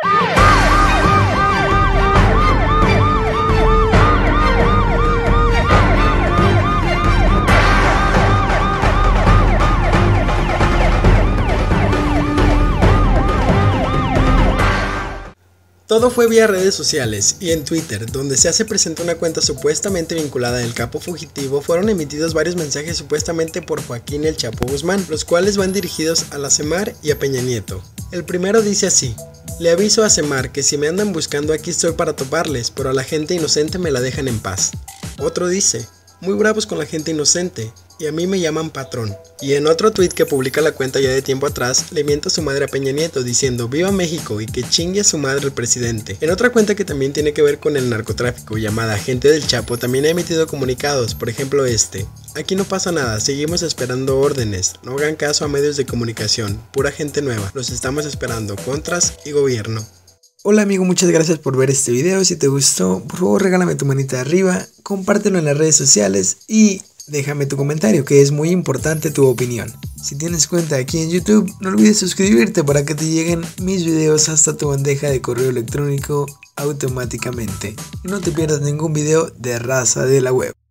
Todo fue vía redes sociales y en Twitter, donde se hace presente una cuenta supuestamente vinculada al capo fugitivo, fueron emitidos varios mensajes supuestamente por Joaquín El Chapo Guzmán, los cuales van dirigidos a la Semar y a Peña Nieto. El primero dice así: le aviso a Semar que si me andan buscando aquí estoy para toparles, pero a la gente inocente me la dejan en paz. Otro dice: muy bravos con la gente inocente, y a mí me llaman patrón. Y en otro tweet que publica la cuenta ya de tiempo atrás, le miente a su madre a Peña Nieto diciendo viva México y que chingue a su madre el presidente. En otra cuenta que también tiene que ver con el narcotráfico, llamada Gente del Chapo, también ha emitido comunicados, por ejemplo este: aquí no pasa nada, seguimos esperando órdenes, no hagan caso a medios de comunicación, pura gente nueva, los estamos esperando, contras y gobierno. Hola amigo, muchas gracias por ver este video. Si te gustó, por favor regálame tu manita arriba, compártelo en las redes sociales y déjame tu comentario, que es muy importante tu opinión. Si tienes cuenta aquí en YouTube, no olvides suscribirte para que te lleguen mis videos hasta tu bandeja de correo electrónico automáticamente. Y no te pierdas ningún video de Raza de la Web.